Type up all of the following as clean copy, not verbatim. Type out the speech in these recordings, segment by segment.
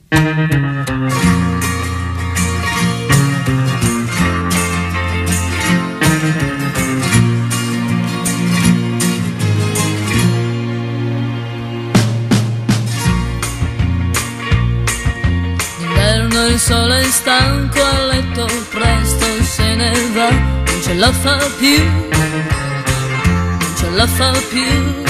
Il sole è stanco a letto, presto se ne va, non ce la fa più, non ce la fa più.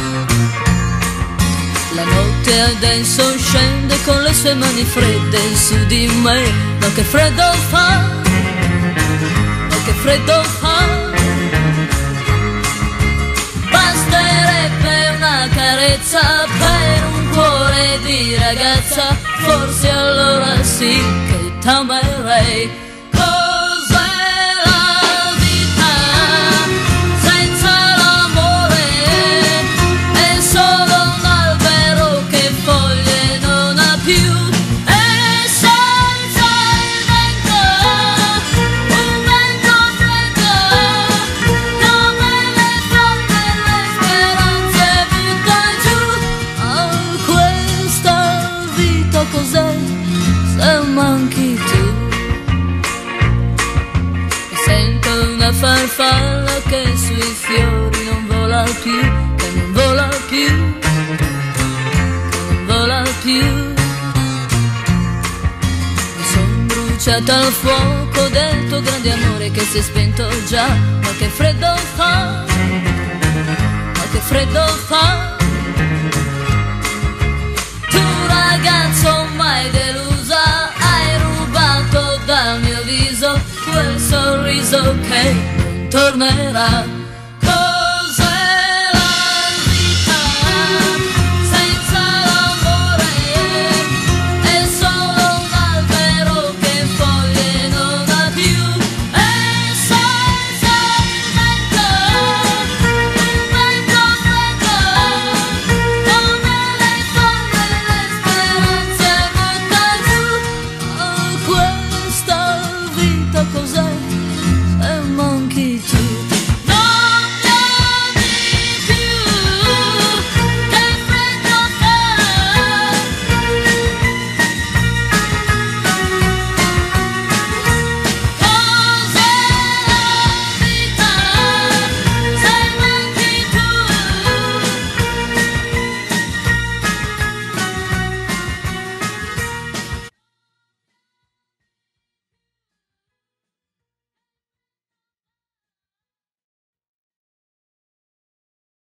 La notte adesso scende con le sue mani fredde su di me, ma che freddo fa, ma che freddo fa. Basterebbe una carezza per un cuore di ragazza, forse allora sì che t'amerei. Cos'è la vita senza l'amore? È solo un albero che foglie non ha più, e senza il vento, un vento freddo, come le forme le speranze butta giù. Oh, questa vita cos'è se manchi tu? Mi sento una farfalla che sui fiori non vola più, che non vola più, che non vola più. Mi son bruciata al fuoco del tuo grande amore che si è spento già, ma che freddo fa, ma che freddo fa. Tu ragazzo mai delusa, hai rubato dal mio viso quel sorriso che non tornerà.